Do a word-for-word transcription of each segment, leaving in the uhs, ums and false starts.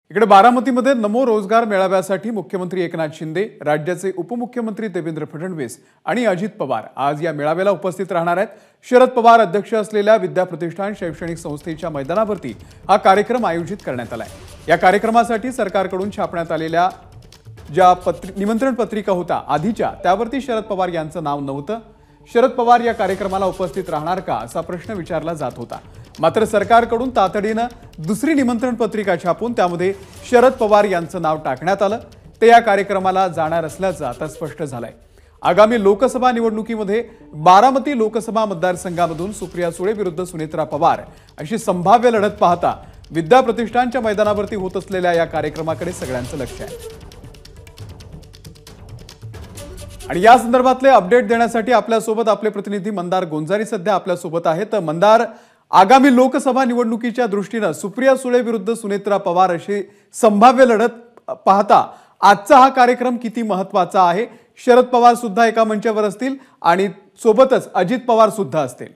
इकडे बारामतीमध्ये नमो रोजगार मेळाव्यासाठी मुख्यमंत्री एकनाथ शिंदे, राज्याचे उपमुख्यमंत्री देवेंद्र फडणवीस आणि अजित पवार आज या मेळाव्याला उपस्थित राहणार आहेत। शरद पवार अध्यक्ष असलेल्या विद्या प्रतिष्ठान शैक्षणिक संस्थेच्या मैदानावरती हा कार्यक्रम आयोजित करण्यात आलाय। या कार्यक्रमासाठी सरकारकडून छापण्यात आलेल्या ज्या निमंत्रण पत्रिका होता आधीच्या त्यावरती शरद पवार यांचं नाव नव्हतं। शरद पवार या कार्यक्रमाला उपस्थित राहणार का असा प्रश्न विचारला जात होता, मात्र सरकारकडून तातडीने दुसरी निमंत्रण पत्रिका छापून त्यामध्ये शरद पवार यांचं नाव टाकण्यात आलं। ते या कार्यक्रमाला जाणार असल्याचं आता स्पष्ट झालंय। आगामी लोकसभा निवडणुकीमध्ये बारामती लोकसभा मतदारसंघामधून सुप्रिया सुळे विरुद्ध सुनेत्रा पवार अशी संभाव्य लढत पाहता विद्या प्रतिष्ठानच्या मैदानावरती होत असलेल्या या कार्यक्रमाकडे सगळ्यांचं लक्ष आहे। आणि या संदर्भातले अपडेट देण्यासाठी आपल्या सोबत आपले प्रतिनिधी मंदार गोंजारी सध्या आपल्या सोबत आहेत। मंदार, आगामी लोकसभा निवडणुकीच्या दृष्टीने सुप्रिया सुळे विरुद्ध सुनेत्रा पवार अशी संभाव्य लढत पाहता आजचा हा कार्यक्रम किती महत्त्वाचा आहे? शरद पवार सुद्धा एका मंचावर असतील आणि सोबतच अजित पवार सुद्धा असतील।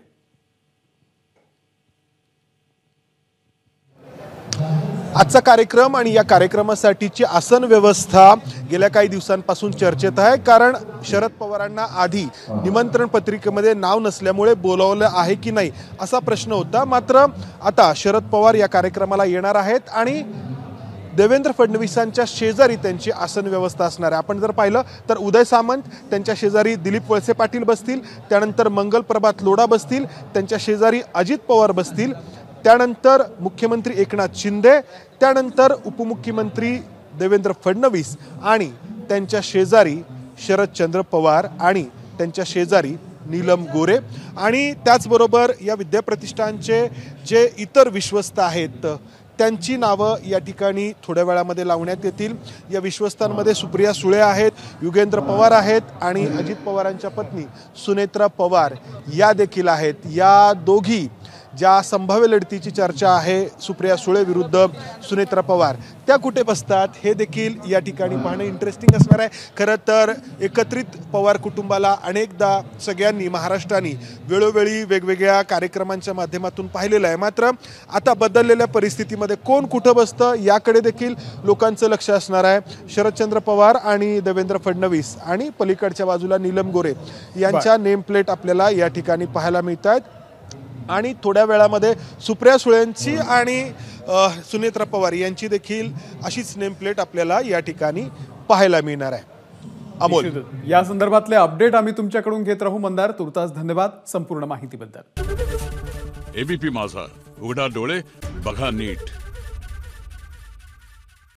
आजचा कार्यक्रम आणि या कार्यक्रमासाठीची आसन व्यवस्था गेल्या काही दिवसांपासून चर्चेत आहे, कारण शरद पवारांना आधी निमंत्रण पत्रिकेमध्ये नाव नसल्यामुळे बोलावलं आहे की नाही असा प्रश्न होता। मात्र आता शरद पवार या कार्यक्रमाला येणार आहेत आणि देवेंद्र फडणवीसांच्या शेजारी त्यांची आसन व्यवस्था असणार आहे। आपण जर पाहिलं तर उदय सामंत त्यांच्या शेजारी दिलीप वळसे पाटील बसतील, त्यानंतर मंगल प्रभात लोढा बसतील, त्यांच्या शेजारी अजित पवार बसतील, त्यानंतर मुख्यमंत्री एकनाथ शिंदे, त्यानंतर उपमुख्यमंत्री देवेंद्र फडणवीस आणि त्यांच्या शेजारी शरदचंद्र पवार आणि त्यांच्या शेजारी नीलम गोरे आणि त्याचबरोबर या विद्या प्रतिष्ठानचे जे इतर विश्वस्त आहेत त्यांची नावं या ठिकाणी थोड्या वेळामध्ये लावण्यात येतील। या विश्वस्तांमध्ये सुप्रिया सुळे आहेत, युगेंद्र पवार आहेत आणि अजित पवारांच्या पत्नी सुनेत्रा पवार या देखील आहेत। या दोघी ज्या संभाव्य लढतीची चर्चा आहे सुप्रिया सुळे विरुद्ध सुनेत्रा पवार, त्या कुठे बसतात हे देखील या ठिकाणी पाहणं इंटरेस्टिंग असणार आहे। खरं तर एकत्रित पवार कुटुंबाला अनेकदा सगळ्यांनी महाराष्ट्राने वेळोवेळी वेगवेगळ्या कार्यक्रमांच्या माध्यमातून पाहिलेलं आहे, मात्र आता बदललेल्या परिस्थितीमध्ये कोण कुठं बसतं याकडे देखील लोकांचं लक्ष असणार आहे। शरदचंद्र पवार आणि देवेंद्र फडणवीस आणि पलीकडच्या बाजूला नीलम गोरे यांच्या नेम प्लेट आपल्याला या ठिकाणी पाहायला मिळत आहेत आणि थोड्या वेळामध्ये सुप्रिया सुळेंची आणि सुनेत्रा पवार यांची देखील अशीच नेम प्लेट आपल्याला या ठिकाणी पाहायला मिळणार आहे। अमोल, या संदर्भातले अपडेट आम्ही तुमच्याकडून घेत राहू। मंदार, तुर्तास धन्यवाद संपूर्ण माहितीबद्दल। एबीपी माझा, उघडा डोळे बघा नीट।